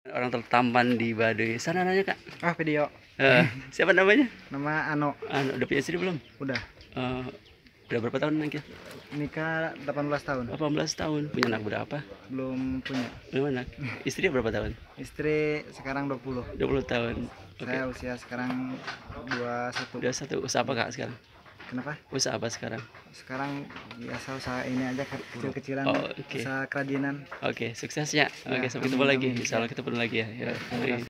Orang tertampan di Baduy. Sana nanya kak. Ah, video. Siapa namanya? Nama Ano. Udah punya istri belum? Udah. Eh, udah berapa tahun nikah? Nikah 18 tahun. 18 tahun. Punya anak berapa? Belum punya. Belum anak. Istri berapa tahun? Istri sekarang 20. 20 tahun. Oke. Saya usia sekarang 21. Udah satu. Usaha apa kak sekarang? Kenapa? Usaha apa sekarang? Sekarang biasa usaha ini aja kecil-kecilan. Oh, oke. Usaha kerajinan. Oke, sukses ya. Oke, Ya, sampai amin, ketemu lagi. amin. Insya Allah ketemu lagi ya. Ya.